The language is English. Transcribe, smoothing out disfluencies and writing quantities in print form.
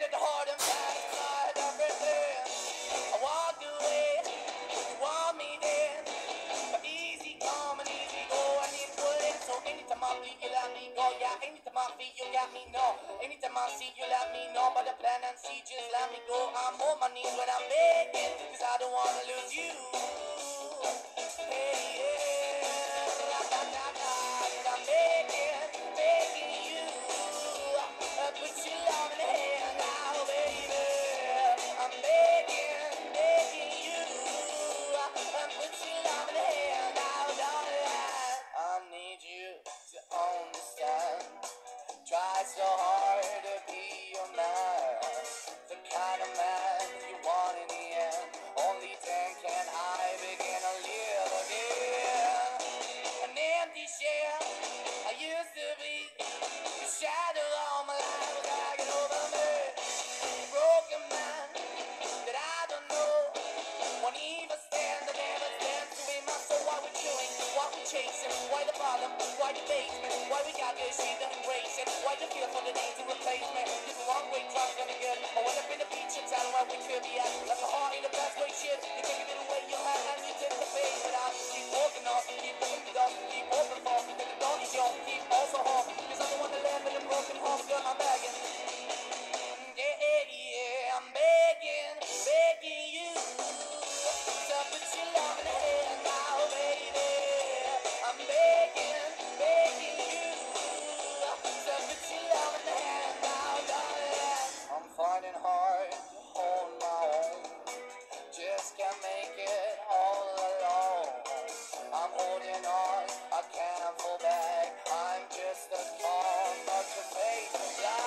at the heart and satisfied everything. I walked away, you want me then. But easy come and easy go, I need to put in. So anytime I bleed, you let me go. Yeah, anytime I feel, you got me know. Anytime I see, you let me know. But the plan and see, just let me go. I'm on my knees when I'm begging, cause I don't wanna lose you. Hey, yeah, ra-da-da-da, I'm begging, begging you. Put your love in the hand now, baby. I'm begging, begging you. Put your love in the hand now, darling. I need you to understand. Try so hard to be your man, the kind of man you want in the end. Only then can I begin to live again. An empty shell I used to be, the shadow all my life was dragging over me. A broken man that I don't know won't even stand, I never stand to be my soul. What we doing, what we chasing, why the bottom, why the basement, why we got this shit to embrace it, why the feel for the need to replace me. This wrong way, trying to get. I went up in the beach and town where we could be at. Left my heart in the best way, shit. You can give it away, you have, and you take the bait. But I keep walking off, keep moving it up, keep open for, then the door is yours, keep also home. Cause I'm the one that left in a broken home, girl, I'm begging. Yeah, yeah, I'm begging, begging you to put your love in the hand now, baby. I'm begging, begging you to put your love in the hand now, darling. I'm finding hard to hold my own, just can't make it all alone. I'm holding on, I can't fall back. I'm just a call, not your face.